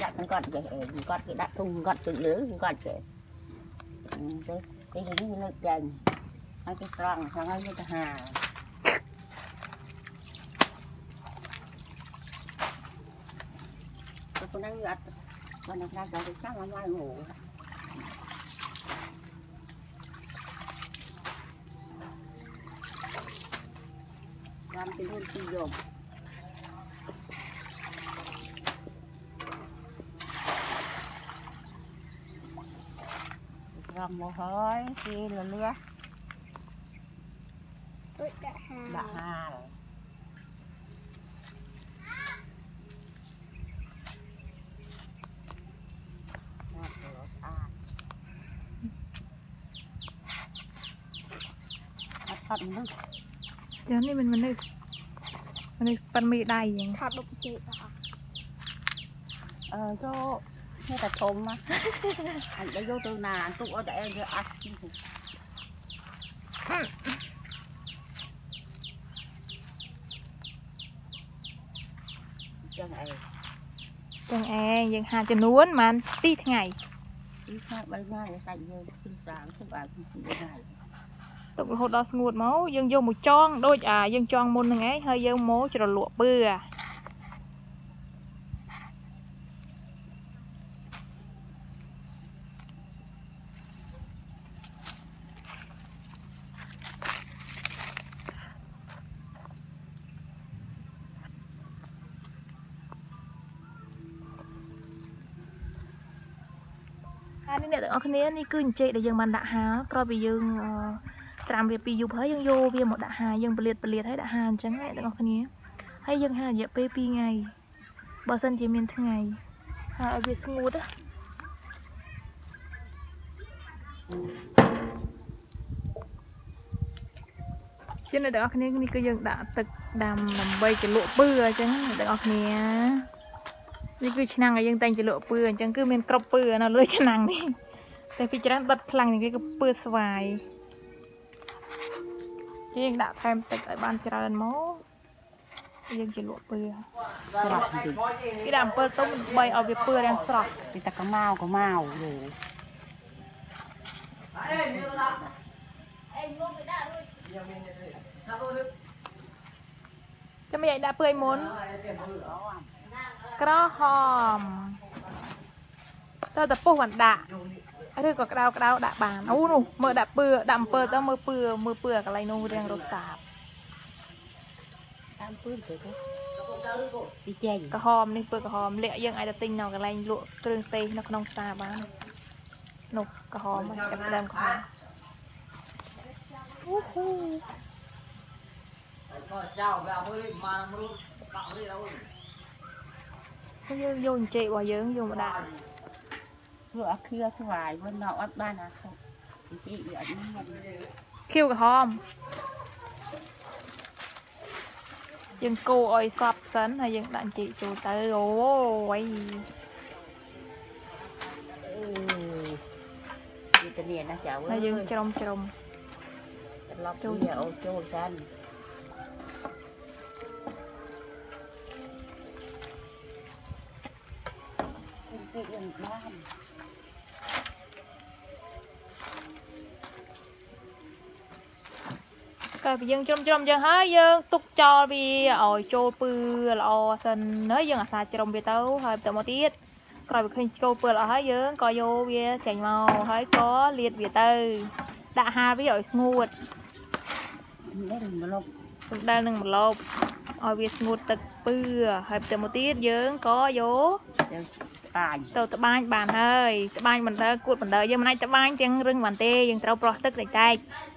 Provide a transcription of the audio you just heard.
đặt con vậy con cái đặt tung con tự lưới con vậy cái gì như nó chành hai cái răng sang hai cái hà con đang gật con đang ra cái chắc là mai ngủ làm cái luôn chi dùng rong một hơi kia là lứa đã hà rồi thật nước giờ này mình đi pan mì đầy vậy thật đục chị cho nghe ta thùng mà anh đã vô từ nào tụi ở đây rồi ăn chẳng dân hà cho nuốn mà tí ngày bây giờ là sạch rồi sinh sáng không phải ngày tụi hồi đó ngụt máu dân vô một tròn đôi dân tròn môn này ấy hơi dân mố cho lụa bưaนี่เนี่ยแต่คนนี้นี่คือเจแต่ยังมันด่าหาก็ไปยังตามเรียบปีอยู่เพื่อยังโยเวียหมดด่าหายังเปลี่ยนให้ด่าหาจังไงแต่คนนี้ให้ยังหาเยอะไปปีไงบอสันจะมีทั้งไงหาเอาเวียสงูดอะเช่นแต่คนนี้นี่ก็ยังด่าตึกดำนำใบจะลวกเบื่อจังแต่คนนี้นี่คือชนังยังแต่งจะลวกเบื่อจังคือเป็นกรอบเบื่อนะเลยชนังนี่แต่พี่จะนั่งตัดพลังอย่างนี้ก็เบื่อสบายยังด่าแทมตึกไอ้บ้านจราจรโม่ยังจะลวกเบื่อcái đàmเปิดต้มใบเอาไปเปื่อยแรงสลัด thì ta có màu rồi จะไม่ใหญ่ด่าเปื่อยม้วนกระหอมเตอแต่ปูหันด่าไอ้เรื่องก็กระดาวด่าบานอู้นูเมื่อด่าเปื่อยดำเปิดต้องมือเปื่อยกับอะไรนูเรียงรสสาบกระหอมนี่เปื่อยกระหอมเละยังไอ้ตะติงเนาะกับอะไรลวกเครื่องเตยนักน้องซาบ้านนกกระหอมมันจับแรมกระหอมอู้หูยังโยนเจ๋ว่าเยอะโยนมาด่า vừa kia xoài bên nọ ăn ba là không chị ở đây คิวกับหอมยังโกอ้อยซับสันhayยังดันจีจูเตอร์โอ้ย chị tên liền nó chào hayยังจม lọc kia ô tô xanh cái đường ban cái bị dân chôm dân hết dân tục cho vì ỏi trôi pư là sân nói dân xa chôm bị tấu hơi tao một tiết rồi bị khinh trôi pư là hết dân có vô bia chảy màu hết có liệt bị tư đã ha với ỏi smooth đây đừng một lộp ỏi bị smooth tật pư hơi tao một tiết dân có vô tao tao ban bàn hơi tao ban mình ta cuột mình đời dân nay tao ban chân rừng bàn tê dân trâu pro tức lại tay